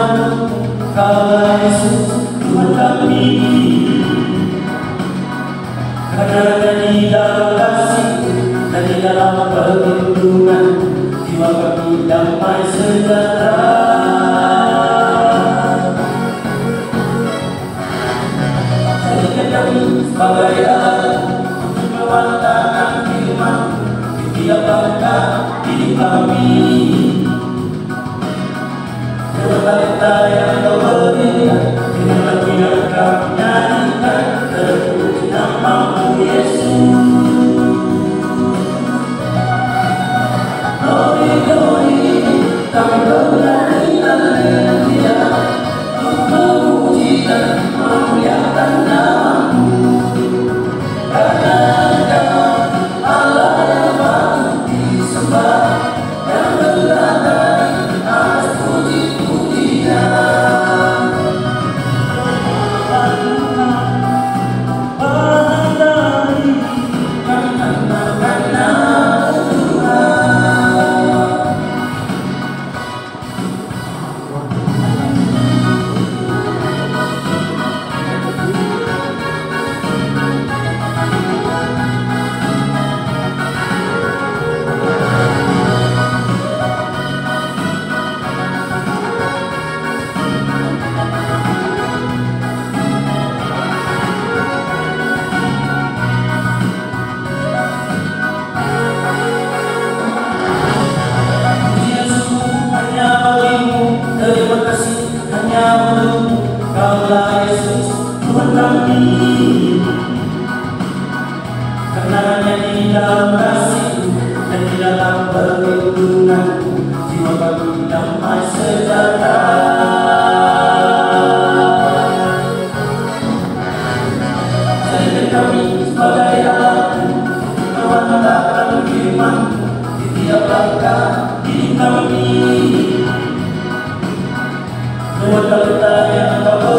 Kaulah Yesus Tuhan kami. Karena di dalam kasih dan di dalam perlindungan jiwa kami damai sejahtera. Jadikan kami sebagai alat untuk mewartakan firman di tiap langkah hidup kami. Berbalita yang kau berikan dengan lagu yang kau nyanyikan, terpuji namamu Yesus. Glory, glory, kami bernyanyi haleluya, untuk memuji dan memuliakan namamu. Karena Engkau Allah yang patut disembah, yang berada di atas puji-pujian. Terima kasih hanya untukmu, Kaulah Yesus Tuhan kami. Karena hanya di dalam kasih dan di dalam perlindungan jiwa kami damai sejahtera. Jadikan kami sebagai alat mewartakan firman di tiap langkah hidup kami. Berbalita yang kau